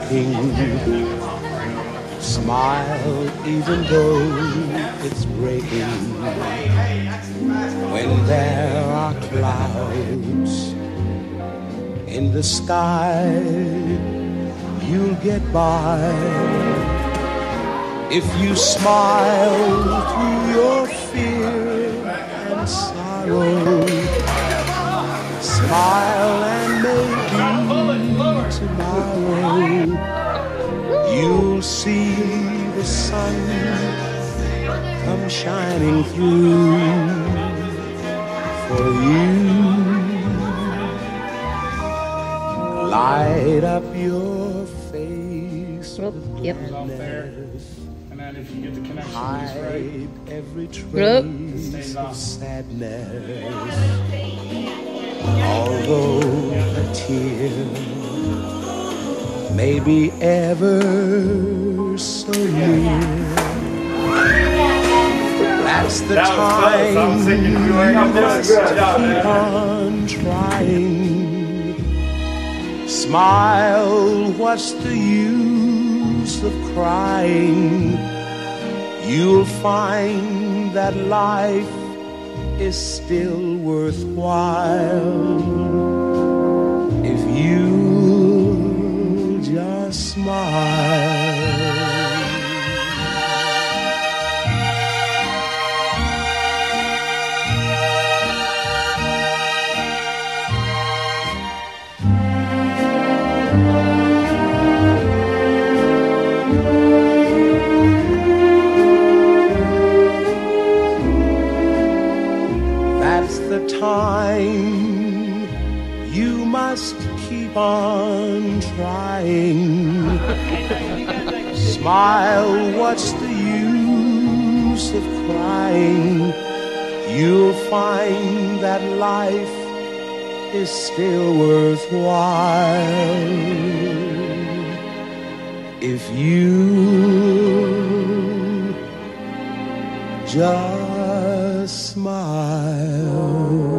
breaking. Smile even though it's breaking. When there are clouds in the sky, you'll get by. If you smile through your fear and sorrow, smile and maybe tomorrow you'll see the sun come shining through for you. Light up your face with gladness. And then if you get the connection, hide every trace of sadness. Although a tear may be ever so near, that's the time you must keep on trying. Smile, what's the use of crying? You'll find that life is still worthwhile if you just smile. The time you must keep on trying. Smile, what's the use of crying? You'll find that life is still worthwhile if you just smile.